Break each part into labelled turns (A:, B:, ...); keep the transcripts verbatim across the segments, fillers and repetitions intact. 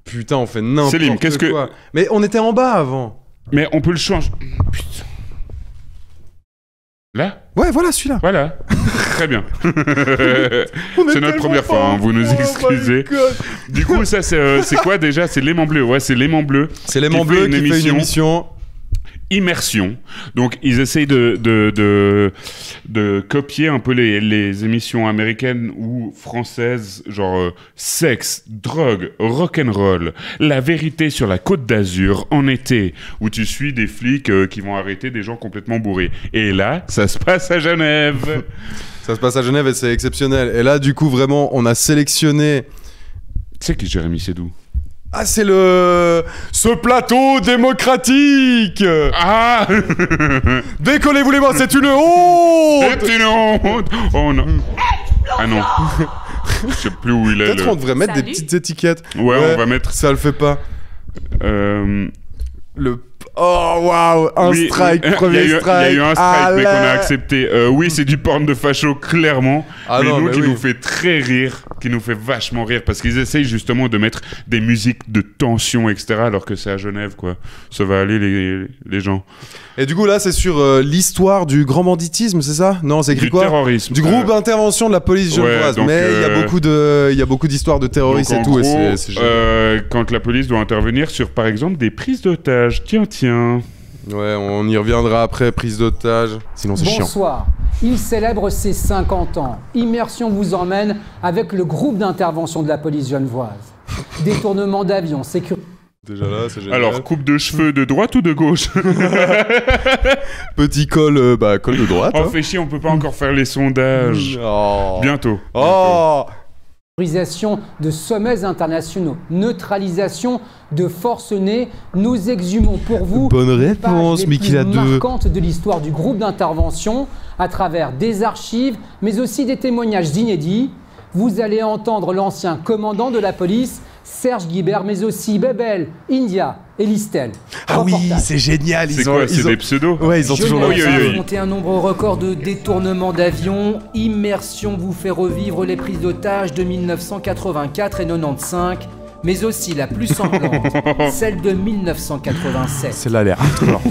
A: Putain, on fait n'importe
B: Céline, qu'est-ce
A: quoi.
B: que...
A: Mais on était en bas avant.
B: Mais on peut le changer. Putain. Là ?
A: Ouais, voilà celui-là.
B: Voilà. Très bien. C'est notre première fois, hein, vous nous
A: Oh
B: excusez. Du coup, ça, c'est, euh, c'est quoi déjà ? C'est l'aimant bleu. Ouais, c'est l'aimant bleu.
A: C'est l'aimant bleu qui fait une émission...
B: Immersion. Donc, ils essayent de, de, de, de copier un peu les, les émissions américaines ou françaises, genre euh, sexe, drogue, rock'n'roll, la vérité sur la Côte d'Azur en été, où tu suis des flics euh, qui vont arrêter des gens complètement bourrés. Et là, ça se passe à Genève.
A: Ça se passe à Genève et c'est exceptionnel. Et là, du coup, vraiment, on a sélectionné...
B: Tu sais qui est Jérémy Sédou ?
A: Ah, c'est le... Ce plateau démocratique.
B: Ah.
A: Décollez-vous les mains, c'est une honte.
B: C'est une honte. Oh non. Ah non. Je sais plus où il est.
A: Peut-être
B: le...
A: on devrait mettre
C: Salut.
A: des petites étiquettes.
B: Ouais,
A: Ouais,
B: on va mettre...
A: Ça le fait pas.
B: Euh...
A: Le... Oh, waouh. Un
B: oui,
A: strike,
B: oui.
A: premier
B: il y a eu,
A: strike.
B: Il y a eu un strike,
A: Allez.
B: mais qu'on a accepté. Euh, oui, c'est du porn de facho, clairement.
A: Ah
B: mais
A: non,
B: nous,
A: mais
B: qui
A: oui.
B: nous fait très rire, qui nous fait vachement rire, parce qu'ils essayent justement de mettre des musiques de tension, et cetera, alors que c'est à Genève, quoi. Ça va aller, les, les gens.
A: Et du coup, là, c'est sur euh, l'histoire du grand banditisme, c'est ça ? Non, c'est écrit
B: Du
A: quoi ?
B: terrorisme.
A: Du groupe
B: Euh,
A: d'intervention de la police
B: ouais,
A: genevoise.
B: donc,
A: Mais il y a
B: euh,
A: beaucoup de, il y a beaucoup d'histoires de terroristes
B: donc,
A: et
B: en
A: tout.
B: gros,
A: et c'est, c'est génial.
B: euh, quand la police doit intervenir sur, par exemple, des prises d'otages. Tiens, tiens.
A: Ouais, on y reviendra après, prise d'otage. Sinon, c'est chiant.
D: Bonsoir. Il célèbre ses cinquante ans. Immersion vous emmène avec le groupe d'intervention de la police genevoise. Détournement d'avion, sécurité.
A: Déjà là, c'est génial.
B: Alors, coupe de cheveux de droite ou de gauche?
A: Petit col, euh, bah, col de droite.
B: Oh,
A: hein.
B: fait chier, on peut pas encore faire les sondages.
A: Oh.
B: Bientôt.
A: Oh.
D: Autorisation de sommets internationaux, neutralisation de forces nées, nous exhumons pour vous
A: Bonne
D: les
A: réponse,
D: pages les
A: Mikila
D: plus
A: deux.
D: marquantes de l'histoire du groupe d'intervention à travers des archives, mais aussi des témoignages inédits. Vous allez entendre l'ancien commandant de la police, Serge Guibert, mais aussi Bebel, India et Listel.
A: Ah oui,
D: Reportage.
A: c'est génial.
B: C'est
A: Ils ont,
B: quoi?
A: ils
B: C'est
A: ont-
B: des pseudos?
A: Ouais, ils ont toujours.
D: Genève
B: Oui, oui, oui.
D: a monté un nombre record de détournements d'avions. Immersion vous fait revivre les prises d'otages de mille neuf cent quatre-vingt-quatre et quatre-vingt-quinze, mais aussi la plus sanglante, celle de mille neuf cent quatre-vingt-sept.
A: Celle-là, elle est hardcore.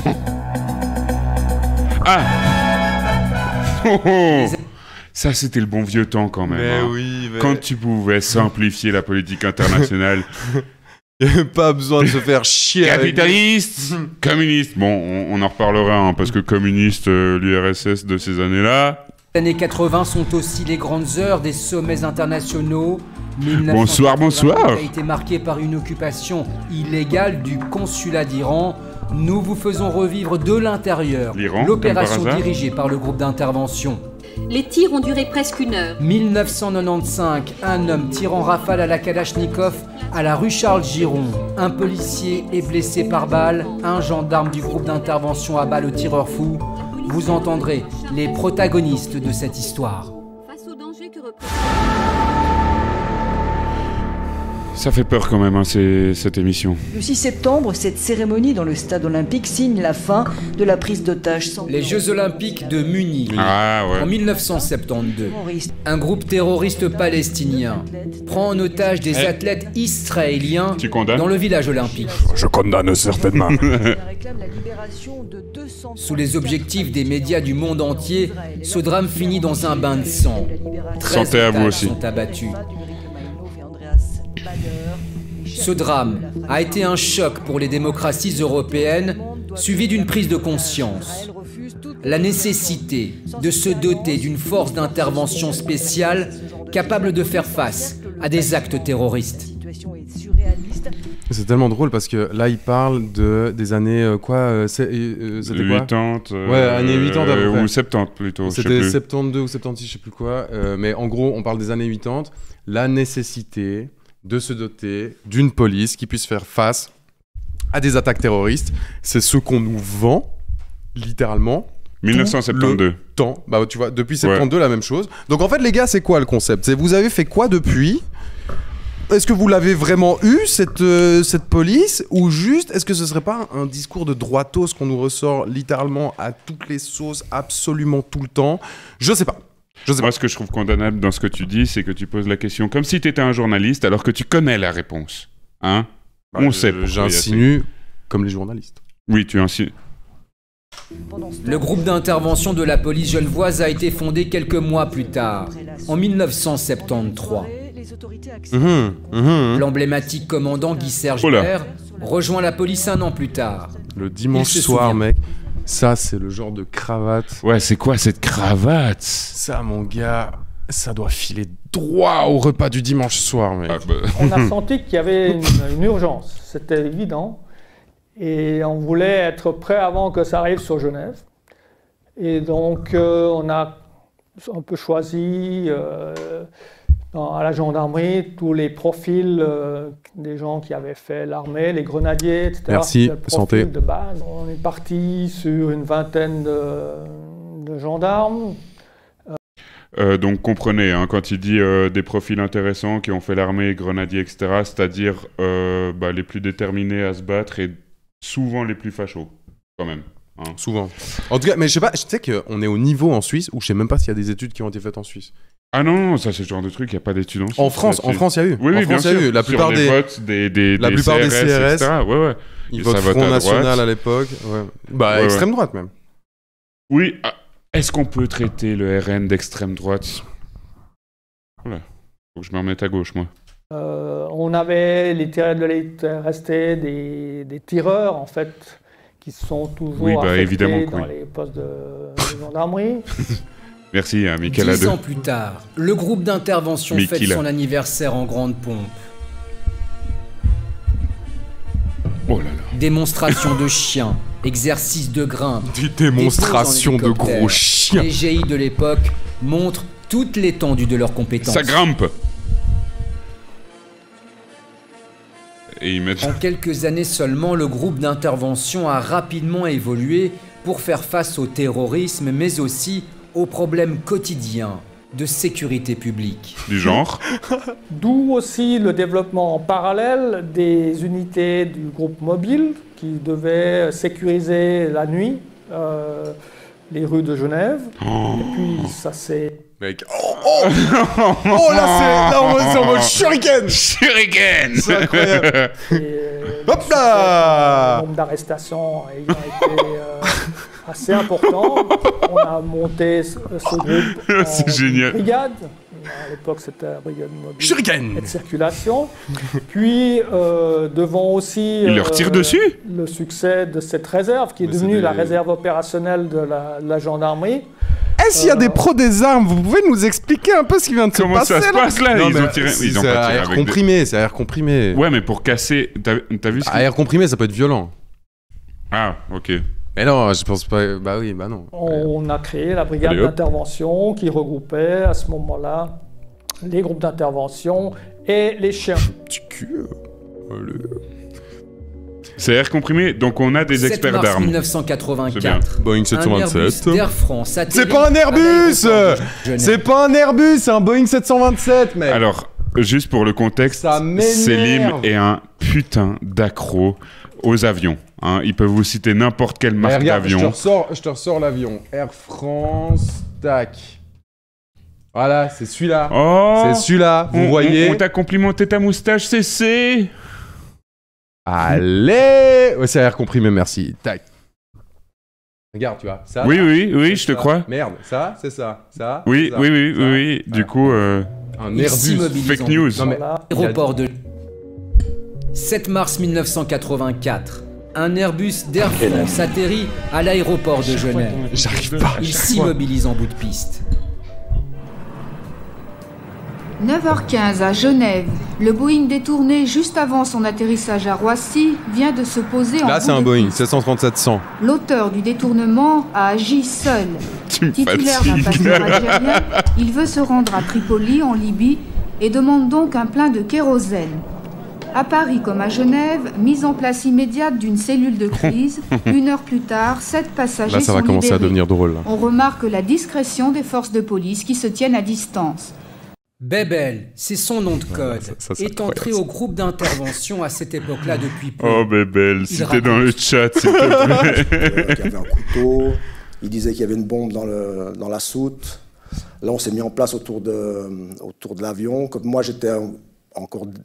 B: Ah. Oh, oh. Ça, c'était le bon vieux temps quand même. hein.
A: oui, mais...
B: Quand tu pouvais simplifier la politique internationale.
A: Il n'y avait pas besoin de se faire chier. avec-
B: Capitaliste, communiste. Bon, on, on en reparlera, hein, parce que communiste, euh, l'U R S S de ces années-là.
D: Les années quatre-vingt sont aussi les grandes heures des sommets internationaux.
B: Bonsoir, bonsoir.
D: a été marqué par une occupation illégale du consulat d'Iran. Nous vous faisons revivre de l'intérieur
B: L'Iran,
D: l'opération
B: comme par hasard.
D: dirigée par le groupe d'intervention.
C: Les tirs ont duré presque une heure.
D: mille neuf cent quatre-vingt-quinze, un homme tire en rafale à la Kalachnikov à la rue Charles Giron. Un policier est blessé par balle, un gendarme du groupe d'intervention abat le tireur fou. Vous entendrez les protagonistes de cette histoire.
C: Face au danger que représente...
B: Ça fait peur quand même, hein, c'est- cette émission.
E: Le six septembre, cette cérémonie dans le stade olympique signe la fin de la prise d'otages sans
D: Les Jeux Olympiques de Munich.
B: Ah
D: En
B: ouais.
D: mille neuf cent soixante-douze,
E: terroristes.
D: un groupe terroriste palestinien prend en otage des
B: Eh.
D: athlètes israéliens
B: Tu condamnes?
D: dans le village olympique.
A: Je condamne certainement.
E: réclame la libération de deux cents
D: Sous les objectifs des médias du monde entier, ce drame finit dans un bain de sang. treize
B: Santé à vous
D: otages
B: aussi.
D: sont abattus. Ce drame a été un choc pour les démocraties européennes, suivi d'une prise de conscience. La nécessité de se doter d'une force d'intervention spéciale capable de faire face à des actes terroristes.
A: C'est tellement drôle parce que là, il parle de, des années euh, quoi euh, c'est- euh, C'était quoi
B: quatre-vingt-dix. euh,
A: Ouais, années quatre-vingt-dix à peu près.
B: Ou soixante-dix plutôt. je sais
A: C'était
B: plus.
A: soixante-douze ou soixante-dix, je sais plus quoi. euh, mais en gros, on parle des années quatre-vingt-dix. La nécessité de se doter d'une police qui puisse faire face à des attaques terroristes. C'est ce qu'on nous vend, littéralement.
B: mille neuf cent soixante-douze.
A: Le temps. Bah, tu vois, depuis soixante-douze, la même chose. Donc en fait, les gars, c'est quoi le concept? C'est vous avez fait quoi depuis? Est-ce que vous l'avez vraiment eu, cette, euh, cette police? Ou juste, est-ce que ce serait pas un discours de droitos qu'on nous ressort littéralement à toutes les sauces, absolument tout le temps? Je sais pas. Je sais
B: Moi,
A: pas.
B: ce que je trouve condamnable dans ce que tu dis, c'est que tu poses la question comme si tu étais un journaliste alors que tu connais la réponse. Hein?
A: Bah,
B: On
A: je-
B: sait. pourquoi
A: J'insinue comme les journalistes.
B: il y a- Oui, tu insinues.
D: Le groupe d'intervention de la police genevoise a été fondé quelques mois plus tard, en mille neuf cent soixante-treize.
A: Mhm, mhm.
D: L'emblématique commandant Guy-Serge
B: Oh là.
D: Baer rejoint la police un an plus tard.
A: Le dimanche
D: Il se
A: soir,
D: souvient.
A: mec. Ça, c'est le genre de cravate.
B: Ouais, c'est quoi cette cravate?
A: Ça, mon gars, ça doit filer droit au repas du dimanche soir, mec.
B: Ah, bah,
F: On a senti qu'il y avait une, une urgence, c'était évident. Et on voulait être prêt avant que ça arrive sur Genève. Et donc, euh, on a un peu choisi euh, dans- à la gendarmerie tous les profils euh, des gens qui avaient fait l'armée, les grenadiers, et cetera.
A: Merci,
F: C'était le profil
A: santé.
F: de base. On est parti sur une vingtaine de, de gendarmes.
B: Euh, donc comprenez, hein, quand il dit euh, des profils intéressants qui ont fait l'armée, grenadiers, et cetera, c'est-à-dire euh, bah, les plus déterminés à se battre et souvent les plus fachos, quand même. Hein.
A: Souvent. En tout cas, mais je sais pas, je sais qu'on est au niveau en Suisse où je sais même pas s'il y a des études qui ont été faites en Suisse.
B: Ah non, non, ça c'est ce genre de truc, il n'y a pas d'études en Suisse.
A: En France, en
B: là-dessus.
A: France, il y a eu.
B: Oui,
A: en
B: oui, bien
A: France, il y a
B: sûr.
A: eu. La
B: Sur
A: plupart
B: les
A: des,
B: votes des, des,
A: la
B: des
A: plupart des C R S,
B: et cetera. Ouais, ouais.
A: ils
B: Et
A: votent
B: ça vote
A: Front
B: à
A: National
B: droite.
A: à l'époque. Ouais. Bah,
B: Ouais,
A: extrême droite même.
B: Oui, ah, est-ce qu'on peut traiter le R N d'extrême droite? Voilà, faut que je me remette à gauche, moi.
F: Euh, on avait les tireurs de l'élite restés des, des tireurs, en fait, qui sont toujours
B: Oui, bah,
F: affectés
B: évidemment que
F: dans
B: oui.
F: les postes de, de gendarmerie.
B: Merci, hein, Michael
D: Dix
B: Adeux.
D: ans plus tard, le groupe d'intervention
B: Mickey
D: fête
B: là.
D: son anniversaire en grande pompe.
B: Oh là là.
D: Démonstration de chiens, exercice de grimpe,
A: Des démonstrations de
D: dépose en
A: gros
D: hélicoptère.
A: chiens.
D: Les G I de l'époque montrent toute l'étendue de leurs compétences.
B: Ça grimpe. Et ils mettent...
D: En quelques années seulement, le groupe d'intervention a rapidement évolué pour faire face au terrorisme, mais aussi aux problèmes quotidiens de sécurité publique.
B: du genre.
F: D'où aussi le développement en parallèle des unités du groupe mobile qui devaient sécuriser la nuit euh, les rues de Genève.
B: Oh.
F: Et puis ça s'est...
A: Mec. Oh, oh, oh là, c'est là, on est en mode shuriken.
B: Shuriken.
A: C'est incroyable.
F: et, euh,
A: Hop
F: le
A: là
F: Le nombre d'arrestations ayant été euh, assez important. On a monté ce, ce groupe
B: C'est
F: en
B: génial.
F: brigade. À l'époque, c'était la brigade mobile
A: Shuriken.
F: et de circulation. Puis, euh, devant aussi
B: Il leur tire dessus
F: le succès de cette réserve, qui est
A: Mais
F: devenue
A: c'est
F: la
A: des-
F: réserve opérationnelle de la, de la gendarmerie.
A: Est-ce qu'il y a des pros des armes? Vous pouvez nous expliquer un peu ce qui vient de se
B: Comment
A: passer
B: ça se
A: là
B: passe là?
A: Non,
B: Ils
A: mais
B: ont tiré...
A: c'est-
B: Ils ont
A: c'est
B: pas
A: à
B: tiré
A: air
B: avec des-
A: comprimé, c'est à air comprimé.
B: Ouais, mais pour casser... T'as t'as vu ce
A: À
B: qu'il-
A: air comprimé, ça peut être violent.
B: Ah, ok.
A: Mais non, je pense pas. Bah oui, bah non.
F: On a créé la brigade
B: Allez, hop.
F: d'intervention qui regroupait à ce moment-là les groupes d'intervention et les chiens.
A: Petit cul. euh, allez.
B: C'est air comprimé, donc on a des
D: sept
B: experts
D: mars
B: d'armes.
D: mille neuf cent quatre-vingt-quatre.
A: Boeing
D: Un
A: sept cent vingt-sept.
D: Airbus d'Air France atterrit
A: C'est pas un
D: à
A: Airbus
D: l'aéroport de Genève.
A: C'est pas un Airbus, c'est un Boeing sept cent vingt-sept, mec.
B: Alors, juste pour le contexte,
A: Ça m'énerve.
B: Selim est un putain d'accro aux avions. Hein. Il peut vous citer n'importe quelle
A: Mais
B: marque
A: regarde, je te
B: d'avion.
A: ressors, je te ressors l'avion. Air France, tac. Voilà, c'est celui-là.
B: Oh,
A: C'est celui-là, vous
B: on,
A: voyez.
B: On, on t'a complimenté ta moustache, C C.
A: Allez. Ouais, c'est air comprimé, merci. Tac. Regarde, tu vois. Ça.
B: Oui,
A: ça,
B: oui, oui,
A: c'est
B: je te
A: ça.
B: crois.
A: Merde, ça, c'est ça. Ça.
B: Oui,
A: c'est ça,
B: oui, oui,
A: ça.
B: oui, oui. Du
A: Voilà.
B: coup, euh,
A: Un
D: Il
A: Airbus.
D: s'immobilise
B: fake
D: en
B: news.
A: Non, mais-
F: Voilà.
D: Aéroport de sept mars mille neuf cent quatre-vingt-quatre. Un Airbus d'Air France atterrit à l'aéroport de Genève.
A: J'arrive pas.
D: Il s'immobilise en bout de piste.
G: neuf heures quinze à Genève, le Boeing détourné juste avant son atterrissage à Roissy vient de se poser en
A: Là, c'est
G: bout
A: un
G: de
A: Boeing
G: piste.
A: sept cent trente-sept cent.
G: L'auteur du détournement a agi seul.
B: tu me
G: Titulaire d'un
B: fatigues.
G: passeport algérien, il veut se rendre à Tripoli, en Libye, et demande donc un plein de kérosène. À Paris comme à Genève, mise en place immédiate d'une cellule de crise. Une heure plus tard, sept passagers
A: Là, ça
G: sont
A: va commencer à
G: libérés.
A: devenir drôle. Là.
G: On remarque la discrétion des forces de police qui se tiennent à distance.
D: Bebel, c'est son nom de code,
A: ça, ça, c'est
D: est entré
A: incroyable.
D: au groupe d'intervention à cette époque-là depuis peu.
B: Oh, bébelle, si
D: Il
B: t'es dans le chat, s'il te plaît.
H: euh, qu'il y avait un couteau, il disait qu'il y avait une bombe dans, le, dans la soute. Là, on s'est mis en place autour de, autour de l'avion. Comme moi, j'étais encore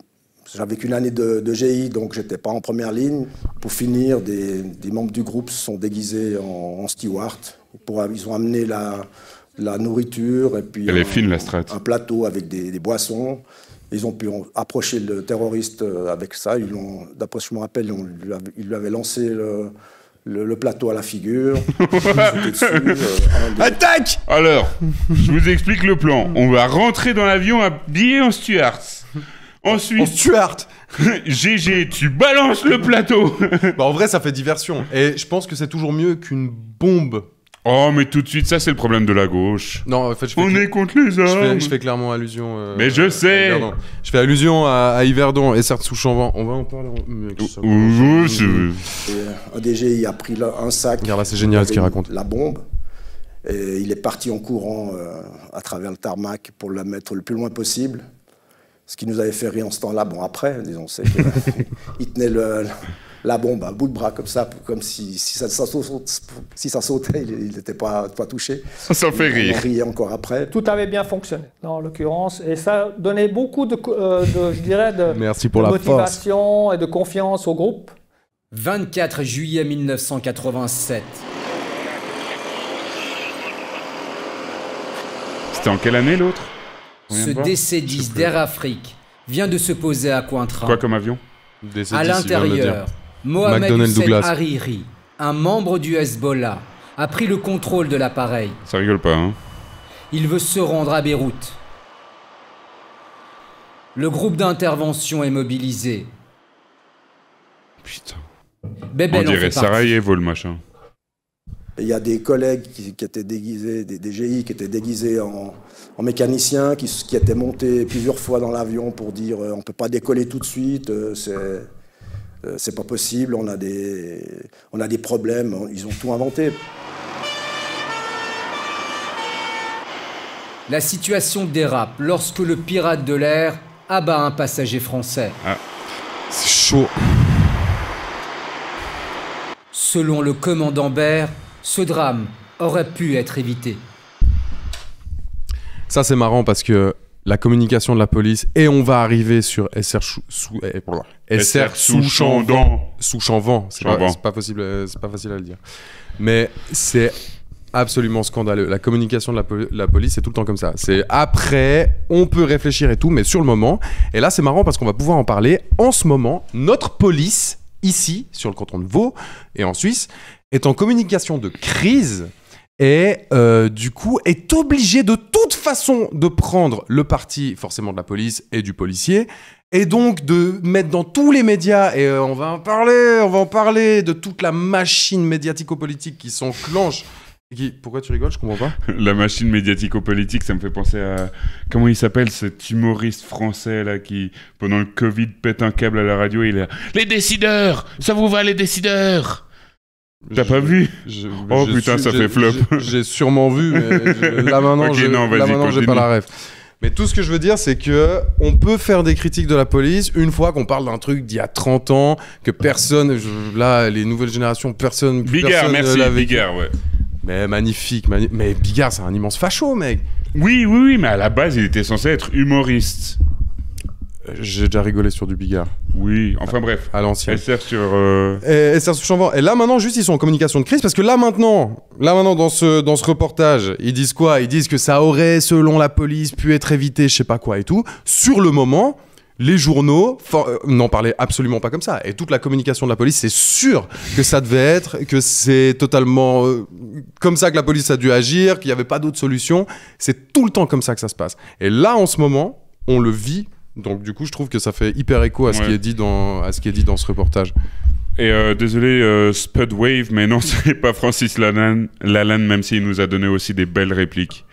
H: j'avais qu'une année de, de G I, donc j'étais pas en première ligne. Pour finir, des, des membres du groupe se sont déguisés en, en steward. Pour, ils ont amené la, la nourriture et puis
B: Elle
H: un,
B: est fine, la strat.
H: un plateau avec des, des boissons. Ils ont pu approcher le terroriste avec ça. Ils l'ont, d'après ce que je me rappelle, ils lui avaient, ils lui avaient lancé le, le, le plateau à la figure. dessus, euh, des...
A: Attaque!
B: Alors, je vous explique le plan. On va rentrer dans l'avion habillé en steward. Ensuite,
A: En Stuart.
B: G G, tu balances le plateau.
A: Bah, en vrai, ça fait diversion. Et je pense que c'est toujours mieux qu'une bombe.
B: Oh, mais tout de suite, ça c'est le problème de la gauche.
A: Non, en fait, je fais,
B: On
A: cl-
B: est contre les
A: je
B: armes.
A: fais, je fais clairement allusion. euh,
B: Mais je sais.
A: à Yverdon. Je fais allusion à, à Yverdon et certes sous Chambon. On va en parler. En... Mec, ça
B: Ouh, ouh, c'est-
H: Et, euh, un D G I a pris là, un sac.
A: Regarde là, c'est génial ce qu'il
H: avec
A: raconte.
H: La bombe. Et il est parti en courant euh, à travers le tarmac pour la mettre le plus loin possible. Ce qui nous avait fait rire en ce temps-là, bon après, disons, c'est qu'il tenait le, la bombe à bout de bras comme ça, comme si, si, ça, ça, saute, si ça sautait, il n'était pas, pas touché.
B: Ça, ça fait
H: On
B: rire.
H: en riait encore après.
F: Tout avait bien fonctionné, en l'occurrence, et ça donnait beaucoup de, euh, de je dirais, de,
A: Merci pour
F: de
A: la
F: motivation et de confiance au groupe.
D: vingt-quatre juillet mille neuf cent quatre-vingt-sept.
B: C'était en quelle année l'autre? On vient
D: Ce
B: de voir
D: D C dix d'Air Afrique vient de se poser à Cointrin.
B: Quoi comme avion?
A: Des
D: À
A: sédis, il vient de le dire.
D: l'intérieur, Mohamed
A: McDonnell
D: Hussein
A: Douglas.
D: Hariri, un membre du Hezbollah, a pris le contrôle de l'appareil.
B: Ça rigole pas, hein?
D: Il veut se rendre à Beyrouth. Le groupe d'intervention est mobilisé.
B: Putain.
D: Bébel
B: On
D: en
B: dirait
D: fait partie.
B: Sarajevo, le machin.
H: Et il y a des collègues qui, qui étaient déguisés, des, des G I qui étaient déguisés en, en mécaniciens, qui, qui étaient montés plusieurs fois dans l'avion pour dire euh, on ne peut pas décoller tout de suite, euh, c'est, euh, c'est pas possible, on a, des, on a des problèmes, ils ont tout inventé.
D: La situation dérape lorsque le pirate de l'air abat un passager français.
A: C'est chaud.
D: Selon le commandant Baird, ce drame aurait pu être évité.
A: Ça, c'est marrant parce que la communication de la police, et on va arriver sur S R sous, sous, eh, pardon, S R sous Chanvant. Sous Chanvant. C'est pas,
B: Chanvant.
A: c'est pas possible, euh, c'est pas facile à le dire. Mais c'est absolument scandaleux. La communication de la, poli- la police, c'est tout le temps comme ça. C'est après, on peut réfléchir et tout, mais sur le moment. Et là, c'est marrant parce qu'on va pouvoir en parler. En ce moment, notre police, ici, sur le canton de Vaud et en Suisse, est en communication de crise et euh, du coup est obligée de toute façon de prendre le parti forcément de la police et du policier et donc de mettre dans tous les médias, et euh, on va en parler, on va en parler de toute la machine médiatico-politique qui s'enclenche. Qui... Pourquoi tu rigoles? Je comprends pas.
B: La machine médiatico-politique, ça me fait penser à... Comment il s'appelle, cet humoriste français, là, qui, pendant le Covid, pète un câble à la radio, il est là, les décideurs! Ça vous va, les décideurs? T'as
A: Je-
B: pas vu?
A: je-
B: Oh,
A: je
B: putain,
A: suis-
B: ça
A: j'ai-
B: fait flop.
A: j'ai- J'ai sûrement vu, mais je- là maintenant,
B: Ok,
A: je,
B: non, vas-y,
A: là maintenant j'ai pas
B: continue.
A: la ref. Mais tout ce que je veux dire, c'est que on peut faire des critiques de la police une fois qu'on parle d'un truc d'il y a trente ans, que personne, je- là, les nouvelles générations, personne, plus
B: Bigard,
A: personne
B: merci,
A: l'a vécu.
B: Bigard, ouais.
A: Mais magnifique, mani- mais Bigard, c'est un immense facho, mec.
B: Oui, oui, oui, mais à la base, il était censé être humoriste.
A: Euh, J'ai déjà rigolé sur du Bigard,
B: Oui, enfin bref.
A: à l'ancienne.
B: Elle sert sur... euh,
A: Et, et c'est Chambon. Et là maintenant, juste ils sont en communication de crise parce que là maintenant, là maintenant dans ce dans ce reportage, ils disent quoi? Ils disent que ça aurait, selon la police, pu être évité, je sais pas quoi et tout. Sur le moment, les journaux for- euh, n'en parlaient absolument pas comme ça. Et toute la communication de la police, c'est sûr que ça devait être, que c'est totalement euh, comme ça que la police a dû agir, qu'il n'y avait pas d'autre solution. C'est tout le temps comme ça que ça se passe. Et là, en ce moment, on le vit. Donc du coup, je trouve que ça fait hyper écho à ce
B: Ouais.
A: qui est dit dans à ce qui est dit dans ce reportage.
B: Et euh, désolé, euh, Spud Wave, mais non, c'est pas Francis Lalanne, Lalanne, même s'il nous a donné aussi des belles répliques.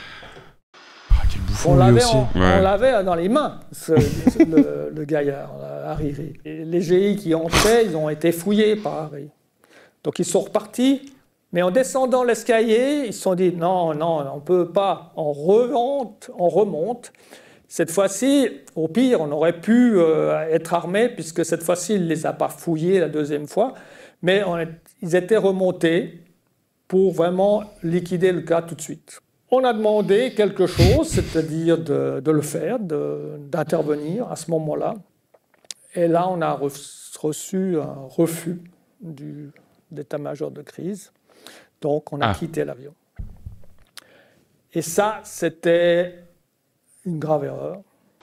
A: Ah, quel bouffon,
F: On
A: lui
F: l'avait,
A: aussi.
F: en-
B: Ouais.
F: on l'avait dans les mains, ce- ce- le, le gaillard, euh, Hariri. Et les G I qui entraient, ils ont été fouillés par Hariri. Donc ils sont repartis, mais en descendant l'escalier, ils se sont dit non, non, on ne peut pas. On remonte, on remonte. Cette fois-ci, au pire, on aurait pu euh, être armés, puisque cette fois-ci, il ne les a pas fouillés la deuxième fois, mais on est- ils étaient remontés pour vraiment liquider le cas tout de suite. On a demandé quelque chose, c'est-à-dire de, de le faire, de- d'intervenir à ce moment-là. Et là, on a reçu un refus du, d'état-major de crise. Donc, on a ah. quitté l'avion. Et ça, c'était une grave erreur.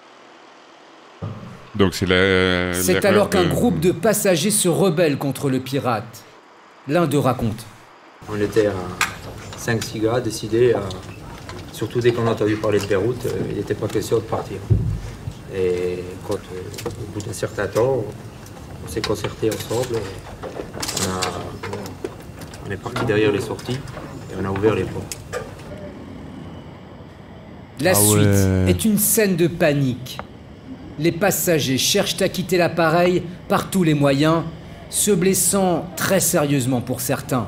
B: Donc c'est la,
D: C'est alors qu'un de... groupe de passagers se rebelle contre le pirate. L'un d'eux raconte.
I: On était à cinq six gars décidés, à... surtout dès qu'on a entendu parler de Beyrouth, euh, il n'était pas question de partir. Et quand, euh, au bout d'un certain temps, on s'est concertés ensemble. Et on, a... on est parti derrière les sorties et on a ouvert les portes.
D: La
A: ah
D: suite
A: ouais.
D: est une scène de panique. Les passagers cherchent à quitter l'appareil par tous les moyens, se blessant très sérieusement pour certains.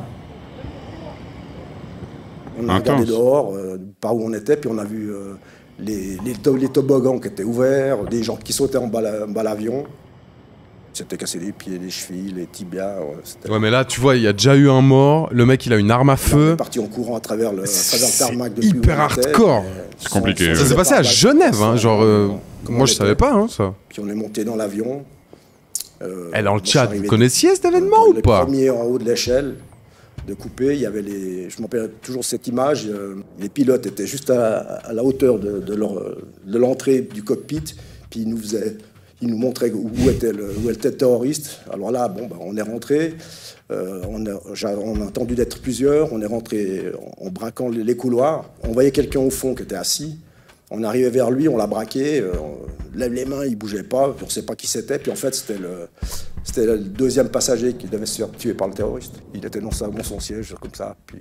H: On a regardé dehors, euh, par où on était, puis on a vu euh, les, les, to les toboggans qui étaient ouverts, des gens qui sautaient en bas l'avion. C'était cassé les pieds, les chevilles, les tibias. Ouais,
A: ouais, mais là, tu vois, il y a déjà eu un mort. Le mec, il a une arme à feu.
H: On est parti en courant à travers le, à travers le tarmac.
A: C'est hyper hardcore.
B: C'est compliqué.
A: Ça s'est passé à Genève, hein, genre. Euh, moi, je savais pas, hein, ça.
H: Puis on est monté dans l'avion.
A: Euh, Et dans le chat, vous connaissiez cet événement ou pas?
H: Le premier en haut de l'échelle de couper, il y avait les. Je m'en rappelle toujours cette image. Euh, les pilotes étaient juste à, à la hauteur de, de l'entrée de du cockpit, puis ils nous faisaient. Il nous montrait où était le, où était le terroriste. Alors là, bon, bah, on est rentré. Euh, on, a, on a entendu d'être plusieurs. On est rentré en, en braquant les, les couloirs. On voyait quelqu'un au fond qui était assis. On arrivait vers lui, on l'a braqué. Euh, on lève les mains, il bougeait pas. Puis on ne sait pas qui c'était. Puis en fait, c'était le, c'était le deuxième passager qui devait se faire tuer par le terroriste. Il était dans, sa, dans son siège, comme ça. Puis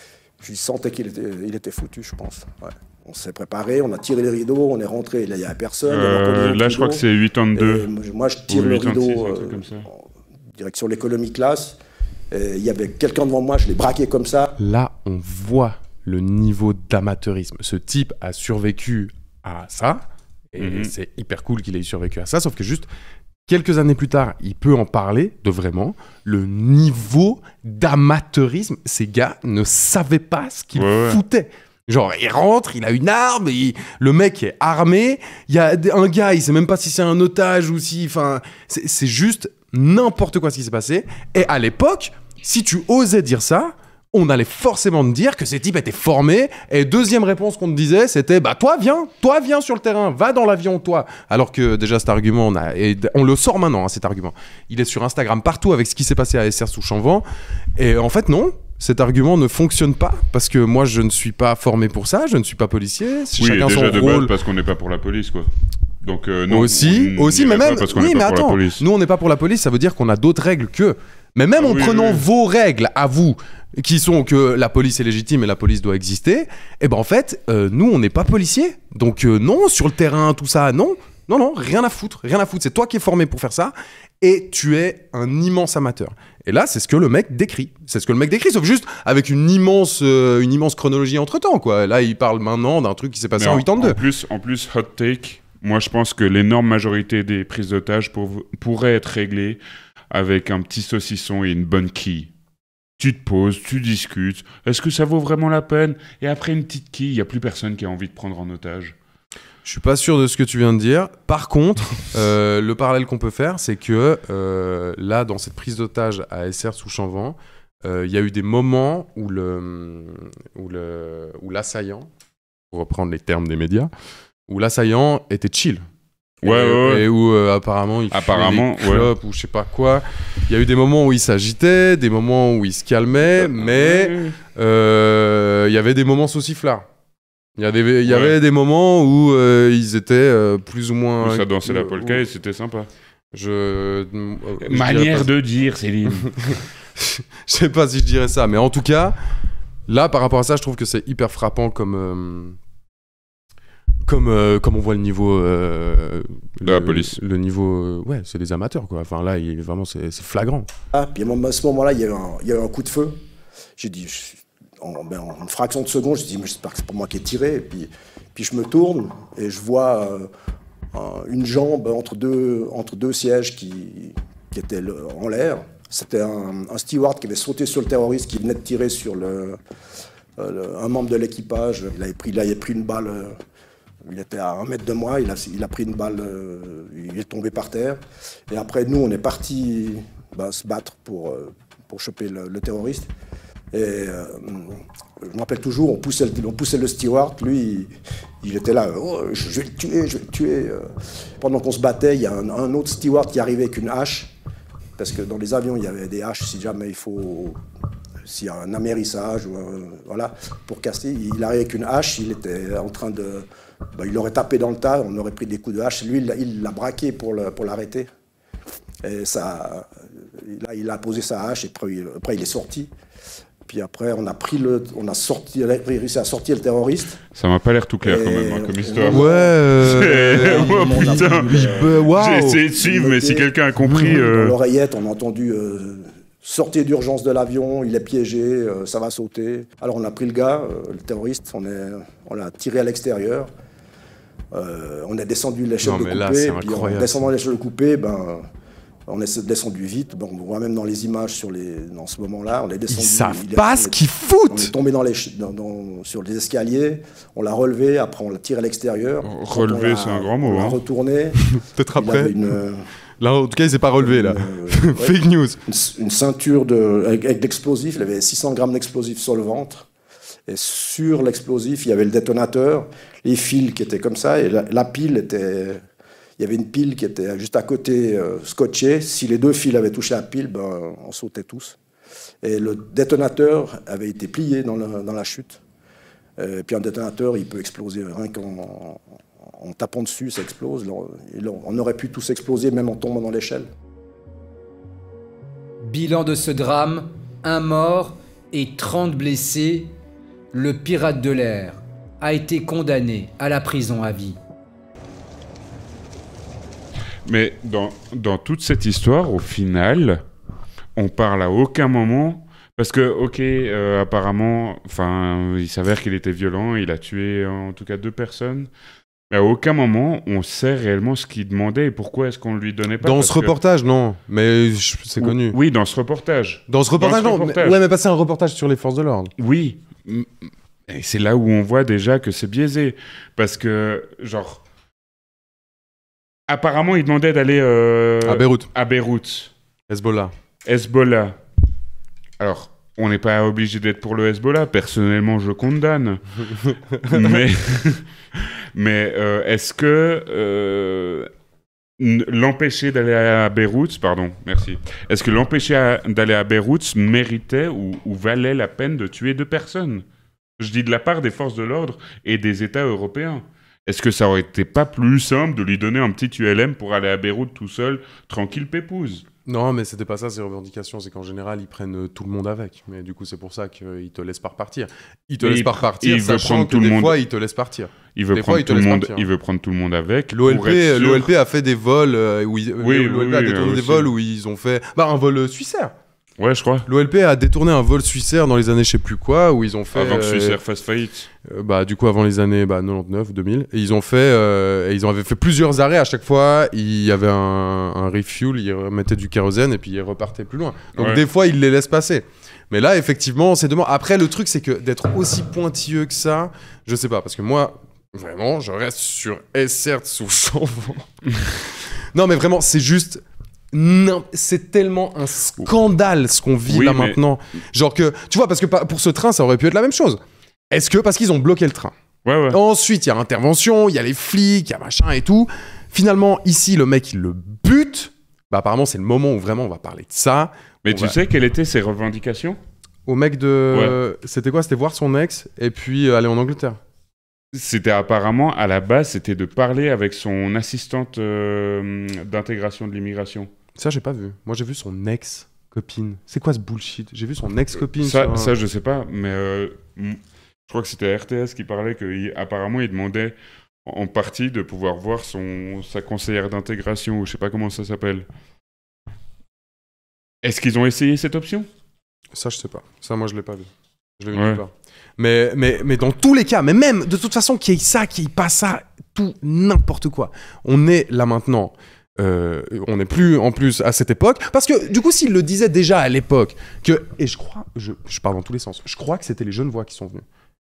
H: je sentais qu'il était, il était foutu, je pense. Ouais. On s'est préparé, on a tiré les rideaux, on est rentré, il n'y avait personne.
B: Euh, là, je crois que c'est huit ans deux.
H: Moi, je tire le rideau euh, en direction l'économie classe. Il y avait quelqu'un devant moi, je l'ai braqué comme ça.
A: Là, on voit le niveau d'amateurisme. Ce type a survécu à ça, et mm-hmm. c'est hyper cool qu'il ait survécu à ça, sauf que juste quelques années plus tard, il peut en parler de vraiment le niveau d'amateurisme. Ces gars ne savaient pas ce qu'ils ouais, foutaient. Ouais. Genre, il rentre, il a une arme, il... le mec est armé, il y a un gars, il sait même pas si c'est un otage ou si... Enfin, c'est juste n'importe quoi ce qui s'est passé. Et à l'époque, si tu osais dire ça, on allait forcément te dire que ces types étaient formés. Et deuxième réponse qu'on te disait, c'était « Bah toi, viens, toi, viens sur le terrain, va dans l'avion, toi ». Alors que déjà, cet argument, on, a... et on le sort maintenant, hein, cet argument. Il est sur Instagram partout avec ce qui s'est passé à S R sous Chanvent. Et en fait, non. Cet argument ne fonctionne pas parce que moi je ne suis pas formé pour ça, je ne suis pas policier.
B: Oui,
A: chacun
B: déjà
A: son
B: de
A: rôle.
B: base parce qu'on n'est pas pour la police, quoi. Donc euh, non.
A: Aussi,
B: on,
A: aussi,
B: on
A: mais même.
B: Parce qu'on
A: oui, mais
B: pas
A: attends. Nous on n'est pas pour la police, ça veut dire qu'on a d'autres règles qu'eux. Mais même ah, en oui, prenant oui. vos règles à vous, qui sont que la police est légitime et la police doit exister, eh ben en fait, euh, nous on n'est pas policiers. Donc euh, non, sur le terrain, tout ça, non. Non, non, rien à foutre, rien à foutre. C'est toi qui es formé pour faire ça et tu es un immense amateur. Et là, c'est ce que le mec décrit. C'est ce que le mec décrit, sauf juste avec une immense, euh, une immense chronologie entre-temps, quoi. Là, il parle maintenant d'un truc qui s'est passé en, en quatre-vingt-deux.
B: En plus, en plus, hot take, moi je pense que l'énorme majorité des prises d'otages pour, pourraient être réglées avec un petit saucisson et une bonne quille. Tu te poses, tu discutes. Est-ce que ça vaut vraiment la peine? Et après une petite quille, il n'y a plus personne qui a envie de prendre en otage.
A: Je suis pas sûr de ce que tu viens de dire. Par contre, euh, le parallèle qu'on peut faire, c'est que euh, là, dans cette prise d'otage à S R sous Chanvent, il euh, y a eu des moments où le, où le, où l'assaillant, pour reprendre les termes des médias, où l'assaillant était chill.
B: Ouais,
A: et,
B: ouais, ouais.
A: et où euh, apparemment il
B: apparemment,
A: fumait des clopes, ouais. ou je sais pas quoi. Il y a eu des moments où il s'agitait, des moments où il se calmait, mais il euh, y avait des moments sauciflards. Il y, a des, il y ouais. avait des moments où euh, ils étaient euh, plus ou moins...
B: Où ça dansait la polka et c'était sympa.
A: Je... Euh, je
B: Manière de dire, Céline.
A: Je sais pas si je dirais ça, mais en tout cas, là, par rapport à ça, je trouve que c'est hyper frappant comme... Euh, comme, euh, comme on voit le niveau... Euh,
B: de
A: le,
B: la police.
A: Le niveau... Euh, ouais, c'est des amateurs, quoi. Enfin, là, il, vraiment, c'est flagrant.
H: Ah, puis à ce moment-là, il y a eu un, il y a eu un coup de feu. J'ai dit... Je... En, ben, en une fraction de seconde, je me dis, mais j'espère que c'est pas moi qui ai tiré. Et puis, puis je me tourne et je vois euh, un, une jambe entre deux, entre deux sièges qui, qui étaient le, en l'air. C'était un, un steward qui avait sauté sur le terroriste, qui venait de tirer sur le, euh, le, un membre de l'équipage. Il avait pris, il avait pris une balle Il était à un mètre de moi, il a, il a pris une balle, euh, il est tombé par terre. Et après, nous, on est partis bah, se battre pour, euh, pour choper le, le terroriste. Et euh, je me rappelle toujours, on poussait le, on poussait le steward, lui, il, il était là, oh, je vais le tuer, je vais le tuer. Pendant qu'on se battait, il y a un, un autre steward qui arrivait avec une hache, parce que dans les avions, il y avait des haches, si jamais il faut, s'il y a un amérissage, ou un, voilà, pour casser, il arrivait avec une hache, il était en train de, bah, il aurait tapé dans le tas, on aurait pris des coups de hache, lui, il l'a braqué pour le, pour l'arrêter. Et ça, là, il a posé sa hache, et après, il, après, il est sorti. Puis après, on a pris le, on a sorti, réussi à sortir le terroriste.
B: Ça m'a pas l'air tout clair et quand même, hein, comme histoire.
A: Ouais. Euh...
B: oh, putain.
A: Euh, wow.
B: J'ai essayé de suivre, mais si quelqu'un a compris. Euh...
H: Dans l'oreillette, on a entendu euh, sortir d'urgence de l'avion, il est piégé, euh, ça va sauter. Alors on a pris le gars, euh, le terroriste, on est, on l'a tiré à l'extérieur. Euh, on est descendu l'échelle de coupé. Et puis en descendant l'échelle de coupé, ben. On est descendu vite, bon, on voit même dans les images sur les, dans ce moment-là, on est descendu.
A: Ils savent pas ce qu'ils foutent.
H: On est tombé dans les, dans, dans, sur les escaliers, on l'a relevé, après on l'a tiré à l'extérieur.
B: Relevé, c'est un grand mot.
H: On l'a
B: hein.
H: retourné.
A: Peut-être après.
H: Une,
A: là, en tout cas, il s'est pas relevé, là.
H: Une,
A: Fake news.
H: Une, une ceinture de, avec, avec d'explosifs, il avait six cents grammes d'explosifs sur le ventre. Et sur l'explosif, il y avait le détonateur, les fils qui étaient comme ça, et la, la pile était... Il y avait une pile qui était juste à côté, euh, scotchée. Si les deux fils avaient touché la pile, ben, on sautait tous. Et le détonateur avait été plié dans, le, dans la chute. Et puis un détonateur, il peut exploser rien qu'en en tapant dessus, ça explose. On aurait pu tous exploser, même en tombant dans l'échelle.
D: Bilan de ce drame, un mort et trente blessés. Le pirate de l'air a été condamné à la prison à vie.
B: Mais dans, dans toute cette histoire, au final, on parle à aucun moment... Parce que, ok, euh, apparemment, enfin, il s'avère qu'il était violent, il a tué en tout cas deux personnes. Mais à aucun moment, on sait réellement ce qu'il demandait et pourquoi est-ce qu'on ne lui donnait pas.
A: Dans ce reportage, que... non. Mais c'est connu.
B: Oui, dans ce reportage.
A: Dans ce reportage, dans ce non. Reportage. Mais... Ouais, mais pas c'est un reportage sur les forces de l'ordre.
B: Oui. Et c'est là où on voit déjà que c'est biaisé. Parce que, genre... Apparemment, il demandait d'aller... Euh,
A: à Beyrouth.
B: À Beyrouth.
A: Hezbollah.
B: Hezbollah. Alors, on n'est pas obligé d'être pour le Hezbollah. Personnellement, je condamne. mais mais euh, est-ce que euh, l'empêcher d'aller à Beyrouth... Pardon, merci. Est-ce que l'empêcher d'aller à Beyrouth méritait ou, ou valait la peine de tuer deux personnes? Je dis de la part des forces de l'ordre et des États européens. Est-ce que ça aurait été pas plus simple de lui donner un petit U L M pour aller à Beyrouth tout seul, tranquille pépouze?
A: Non, mais c'était pas ça, ces revendications. C'est qu'en général, ils prennent tout le monde avec. Mais du coup, c'est pour ça qu'ils te laissent pas repartir. Ils te mais laissent il, pas repartir, il sachant que tout des le monde... fois, ils te laissent partir.
B: Il veut, prendre tout le monde, il veut prendre tout le monde avec.
A: L'O L P, l'O L P a fait des vols euh, où ils, oui, l'O L P oui, a détourné oui, des vols où ils ont fait bah, un vol suicidaire.
B: Ouais, je crois.
A: L'O L P a détourné un vol suicidaire dans les années je sais plus quoi, où ils ont fait...
B: Avant que Suissair fasse faillite.
A: Euh, bah, du coup, avant les années bah, quatre-vingt-dix-neuf, deux mille. Et ils ont fait... Euh, et ils avaient fait plusieurs arrêts. À chaque fois, il y avait un, un refuel, ils remettaient du kérosène et puis ils repartaient plus loin. Donc ouais. Des fois, ils les laissent passer. Mais là, effectivement, c'est demain. Après, le truc, c'est que d'être aussi pointilleux que ça, je sais pas. Parce que moi, vraiment, je reste sur Essert sous Chambon. Non, mais vraiment, c'est juste... Non, c'est tellement un scandale ce qu'on vit oui, là mais... maintenant. Genre que, tu vois, parce que pour ce train, ça aurait pu être la même chose. Est-ce que parce qu'ils ont bloqué le train?
B: Ouais, ouais.
A: Ensuite, il y a l'intervention, il y a les flics, il y a machin et tout. Finalement, ici, le mec, il le bute. Bah, apparemment, c'est le moment où vraiment on va parler de ça.
B: Mais
A: on
B: tu
A: va...
B: sais quelles étaient ses revendications?
A: Au mec de... Ouais. C'était quoi? C'était voir son ex et puis euh, aller en Angleterre.
B: C'était apparemment, à la base, c'était de parler avec son assistante euh, d'intégration de l'immigration.
A: Ça, j'ai pas vu. Moi, j'ai vu son ex-copine. C'est quoi ce bullshit? J'ai vu son ex-copine.
B: Ça,
A: sur un...
B: ça, je sais pas, mais euh, je crois que c'était R T S qui parlait qu'apparemment, il, il demandait en partie de pouvoir voir son, sa conseillère d'intégration, ou je sais pas comment ça s'appelle. Est-ce qu'ils ont essayé cette option?
A: Ça, je sais pas. Ça, moi, je l'ai pas vu. Je l'ai vu ouais. pas. Mais, mais, mais dans tous les cas, mais même, de toute façon, qu'il y ait ça, qu'il n'y ait pas ça, tout, n'importe quoi. On est là maintenant... Euh, on n'est plus en plus à cette époque parce que du coup s'il le disait déjà à l'époque que et je crois je, je parle dans tous les sens je crois que c'était les Genevois qui sont venus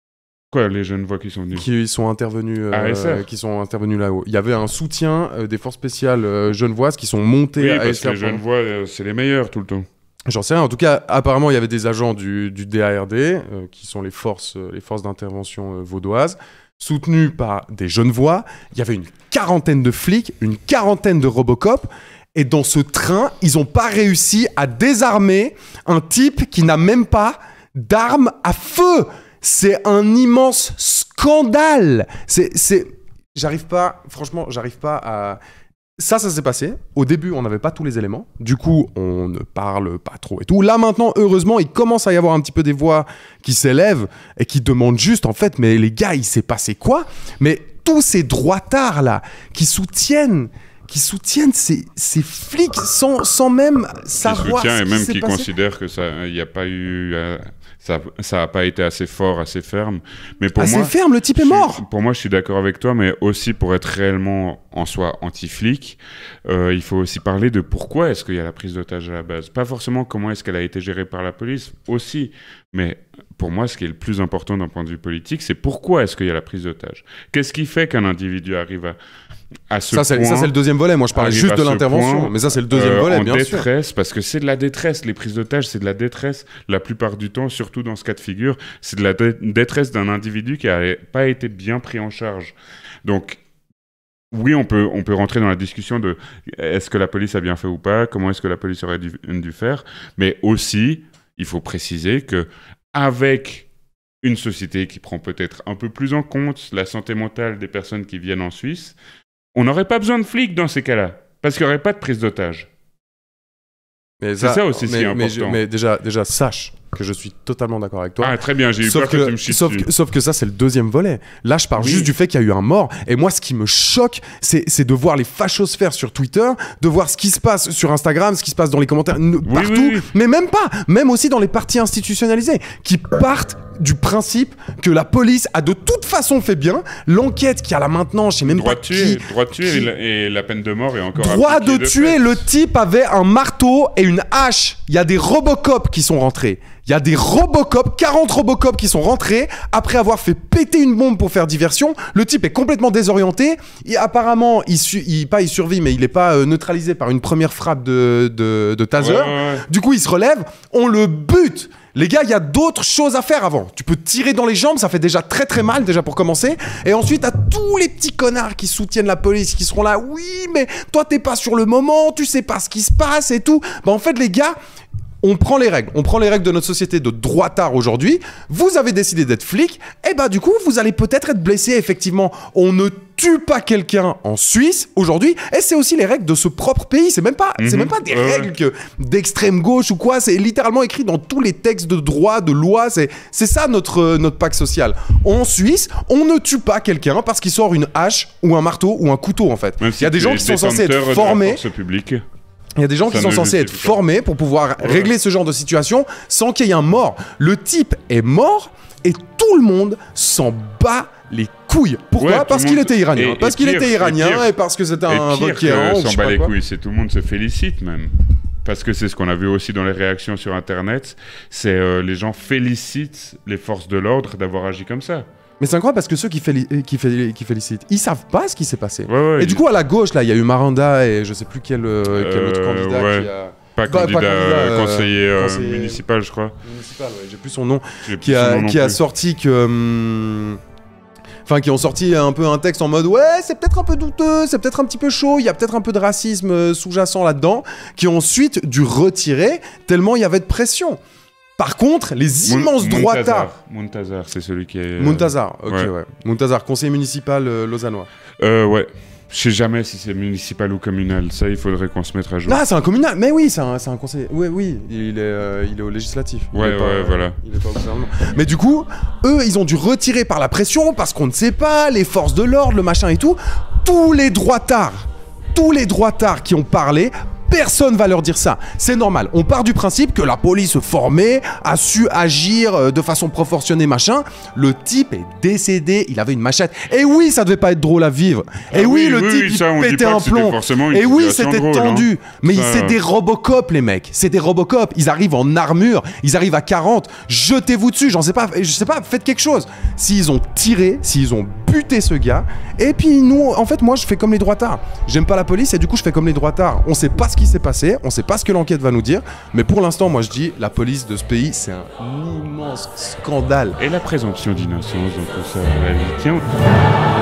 B: Quoi, les Genevois qui sont venus
A: Qui sont intervenus, euh,
B: à A S R.
A: qui sont intervenus là-haut. Il y avait un soutien euh, des forces spéciales euh, genevoises qui sont montées
B: Oui,
A: à
B: parce
A: A S R.
B: que les Genevois, euh, c'est les meilleurs tout le temps.
A: J'en sais rien. En tout cas, apparemment, il y avait des agents du, du D A R D, euh, qui sont les forces, euh, les forces d'intervention euh, vaudoises, soutenus par des Genevois. Il y avait une quarantaine de flics, une quarantaine de Robocop. Et dans ce train, ils n'ont pas réussi à désarmer un type qui n'a même pas d'arme à feu. C'est un immense scandale. C'est, c'est... J'arrive pas, franchement, j'arrive pas à... Ça, ça s'est passé. Au début, on n'avait pas tous les éléments. Du coup, on ne parle pas trop et tout. Là, maintenant, heureusement, il commence à y avoir un petit peu des voix qui s'élèvent et qui demandent juste, en fait, mais les gars, il s'est passé quoi ? Mais tous ces droitards, là, qui soutiennent... qui soutiennent ces, ces flics sans, sans même savoir
B: qui soutient
A: ce
B: et
A: qui
B: même
A: s'est
B: qui
A: passé.
B: considère que ça, il n'y a pas eu, euh, ça, ça a pas été assez fort, assez ferme. Mais pour
A: Assez
B: moi,
A: ferme, le type est
B: je suis-
A: mort.
B: Pour moi, je suis d'accord avec toi, mais aussi pour être réellement en soi anti-flic, euh, il faut aussi parler de pourquoi est-ce qu'il y a la prise d'otage à la base. Pas forcément comment est-ce qu'elle a été gérée par la police, aussi. Mais pour moi, ce qui est le plus important d'un point de vue politique, c'est pourquoi est-ce qu'il y a la prise d'otage. Qu'est-ce qui fait qu'un individu arrive à à ce
A: Ça c'est,
B: point,
A: ça, c'est le deuxième volet. Moi, je parlais
B: arrive
A: juste
B: à
A: de
B: ce
A: l'intervention.
B: point,
A: Mais ça, c'est le deuxième
B: euh,
A: volet,
B: en
A: bien sûr.
B: détresse, parce que c'est de la détresse. Les prises d'otages, c'est de la détresse. La plupart du temps, surtout dans ce cas de figure, c'est de la dé- détresse d'un individu qui n'a pas été bien pris en charge. Donc, oui, on peut, on peut rentrer dans la discussion de est-ce que la police a bien fait ou pas, comment est-ce que la police aurait dû, dû faire, mais aussi, il faut préciser que avec une société qui prend peut-être un peu plus en compte la santé mentale des personnes qui viennent en Suisse, on n'aurait pas besoin de flics dans ces cas-là, parce qu'il n'y aurait pas de prise d'otage.
A: Mais
B: C'est ça aussi,
A: mais,
B: ce qui est
A: mais,
B: important.
A: mais déjà, déjà, sache que je suis totalement d'accord avec toi.
B: Ah, très bien, j'ai eu
A: Sauf
B: peur que,
A: que,
B: tu me chies
A: sauf,
B: dessus.
A: que, sauf que ça, c'est le deuxième volet. Là, je parle
B: Oui.
A: juste du fait qu'il y a eu un mort. Et moi, ce qui me choque, c'est, c'est de voir les fachosphères sur Twitter, de voir ce qui se passe sur Instagram, ce qui se passe dans les commentaires, n-
B: Oui,
A: partout.
B: oui, oui.
A: Mais même pas. Même aussi dans les partis institutionnalisés, qui partent du principe que la police a de toute façon fait bien. L'enquête qu'il y a là maintenant, je sais même
B: Droit
A: pas
B: de tuer,
A: qui...
B: droit de tuer
A: qui-
B: et, la, et la peine de mort est encore
A: Droit
B: appliquée
A: de tuer,
B: fait.
A: le type avait un marteau et une hache. Il y a des Robocop qui sont rentrés. Il y a des Robocop, quarante Robocop qui sont rentrés après avoir fait péter une bombe pour faire diversion. Le type est complètement désorienté. Et apparemment, il, su- il, pas il survit, mais il n'est pas euh, neutralisé par une première frappe de, de, de taser.
B: Ouais, ouais, ouais.
A: Du coup, il se relève, on le bute. Les gars, il y a d'autres choses à faire avant. Tu peux tirer dans les jambes, ça fait déjà très très mal, déjà pour commencer. Et ensuite, à tous les petits connards qui soutiennent la police, qui seront là, oui, mais toi, t'es pas sur le moment, tu sais pas ce qui se passe et tout. Bah, en fait, les gars, on prend les règles. On prend les règles de notre société de droitard aujourd'hui. Vous avez décidé d'être flic. Et bah, du coup, vous allez peut-être être blessé, effectivement. On ne tue pas quelqu'un en Suisse aujourd'hui. Et c'est aussi les règles de ce propre pays. C'est même pas, c'est
B: Mhm.
A: même pas des
B: Ouais,
A: règles que d'extrême gauche ou quoi. C'est littéralement écrit dans tous les textes de droit, de loi. C'est, c'est ça notre, euh, notre pacte social. En Suisse, on ne tue pas quelqu'un parce qu'il sort une hache ou un marteau ou un couteau, en fait.
B: Même
A: Il y a
B: si
A: des
B: tu
A: gens
B: es
A: qui sont censés
B: détenteur
A: être
B: de la
A: formés.
B: force publique.
A: Il y a des gens
B: Ça
A: qui sont
B: ne
A: censés être
B: justifie pas.
A: formés pour pouvoir
B: Ouais.
A: régler ce genre de situation sans qu'il y ait un mort. Le type est mort et tout le monde s'en bat les couilles. Pourquoi
B: Ouais, tout
A: Parce
B: le
A: qu'il
B: monde-
A: était iranien.
B: et-
A: parce
B: et
A: qu'il
B: pire,
A: était
B: et
A: iranien
B: pire.
A: et, parce que c'était
B: Et
A: un
B: pire
A: requérant.
B: que
A: ou je
B: s'en
A: sais
B: bat
A: pas
B: les
A: quoi.
B: couilles, c'est tout le monde se félicite même. Parce que c'est ce qu'on a vu aussi dans les réactions sur Internet, c'est euh, les gens félicitent les forces de l'ordre d'avoir agi comme ça.
A: Mais c'est incroyable parce que ceux qui, féli- qui, féli- qui félicitent, ils savent pas ce qui s'est passé.
B: Ouais, ouais,
A: et
B: ils-
A: du coup, à la gauche, là, il y a eu Miranda et je sais plus quel, euh, quel autre
B: Euh,
A: candidat
B: ouais.
A: qui a.
B: Pas
A: Pas- pas
B: candidat,
A: candidat,
B: euh,
A: euh,
B: conseiller, euh,
A: conseiller-
B: municipal, je crois.
A: Municipal, ouais, j'ai plus son nom.
B: J'ai plus
A: qui
B: son
A: a,
B: nom non
A: qui a
B: plus.
A: sorti que. hum, Enfin, qui ont sorti un peu un texte en mode ouais, c'est peut-être un peu douteux, c'est peut-être un petit peu chaud, il y a peut-être un peu de racisme euh, sous-jacent là-dedans, qui ont ensuite dû retirer tellement il y avait de pression. Par contre, les
B: Mun-
A: immenses
B: Muntazar.
A: droitards.
B: Muntazar, c'est celui qui est. euh,
A: Muntazar, ok, ouais.
B: ouais.
A: Muntazar, conseiller municipal euh, lausannois.
B: Euh, ouais. Je sais jamais si c'est municipal ou communal. Ça, il faudrait qu'on se mette à jour.
A: Ah, c'est un communal, mais oui, c'est un, c'est un conseiller. Oui, oui, il est, euh, il est au législatif. Il
B: Ouais,
A: est pas,
B: ouais, voilà.
A: Il est pas au gouvernement. Mais du coup, eux, ils ont dû retirer par la pression parce qu'on ne sait pas, les forces de l'ordre, le machin et tout. Tous les droitards, tous les droitards qui ont parlé Personne va leur dire ça. C'est normal. On part du principe que la police formée a su agir de façon proportionnée, machin. Le type est décédé, il avait une machette. Et oui, ça devait pas être drôle à vivre. Et ah oui, oui, le oui, type, oui, il pétait un plomb. Et oui, c'était tendu. Hein. Mais ça... c'est des Robocop, les mecs. C'est des Robocop. Ils arrivent en armure, ils arrivent à quarante. Jetez-vous dessus, j'en sais pas, je sais pas, faites quelque chose. S'ils ont tiré, s'ils ont buté ce gars, et puis nous, en fait, moi, je fais comme les droitards. J'aime pas la police et du coup, je fais comme les droitards. On sait pas ce qui s'est passé, on sait pas ce que l'enquête va nous dire, mais pour l'instant, moi, je dis, la police de ce pays, c'est un immense scandale.
B: Et la présomption d'innocence dans tout ça, elle tient.